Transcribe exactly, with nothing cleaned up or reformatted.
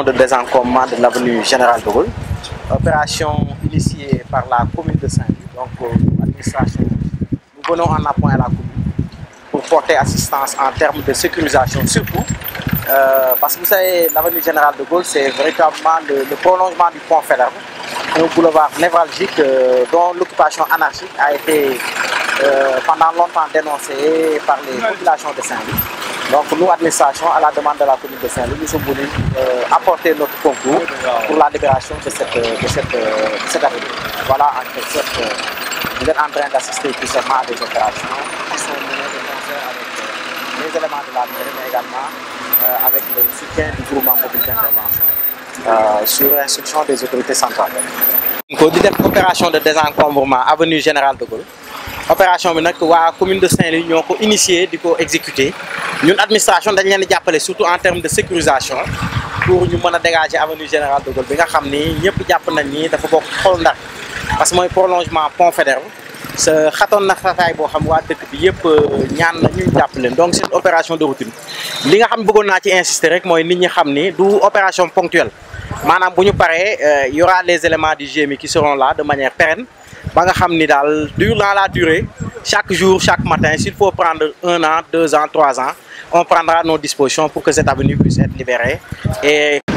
de désencombrement de l'avenue Général de Gaulle. Opération initiée par la commune de Saint-Louis. Donc, l'administration, nous venons en appoint à la commune pour porter assistance en termes de sécurisation, surtout euh, parce que vous savez, l'avenue Général de Gaulle, c'est véritablement le, le prolongement du pont Faidherbe, un boulevard névralgique euh, dont l'occupation anarchique a été euh, pendant longtemps dénoncée par les populations de Saint-Louis. Donc nous, administration, à la demande de la commune de Saint-Louis, nous sommes venus euh, apporter notre concours pour la libération de cette, de cette, de cette avenue. Voilà, en quelque sorte, euh, vous êtes en train d'assister tout simplement à des opérations qui sont menées de concert avec euh, les éléments de la mairie, mais également euh, avec le soutien du groupement mobile d'intervention euh, sur instruction des autorités centrales. Donc, di def opération de désencombrement avenue Général de Gaulle. Opération bi nag waa commune de Saint-Louis ñoo ko initié di ko exécuter ñun administration dañ leen di jàppale surtout en termes de sécurisation pour ñu mën a dégager avenue Général de Gaulle bi nga xam ni ñëpp jàpp nañ ni dafa bokk xolu Ndar parce que mooy prolongement pont Faidherbe sa xatoon na xataay boo xam waa dëkk bi yëpp ñaan na ñu jàpp leen donc c'est une opération de routine li nga xam bëggoon naa ci insister rek mooy nit ñi xam ni du opération ponctuelle maanaam bu ñu paree y aura les éléments du G M I qui seront là de manière pérenne ba nga xam ni daal durant la durée chaque jour chaque matin s'il faut prendre un an deux ans trois ans on prendra nos dispositions pour que cette avenue puisse être libérée et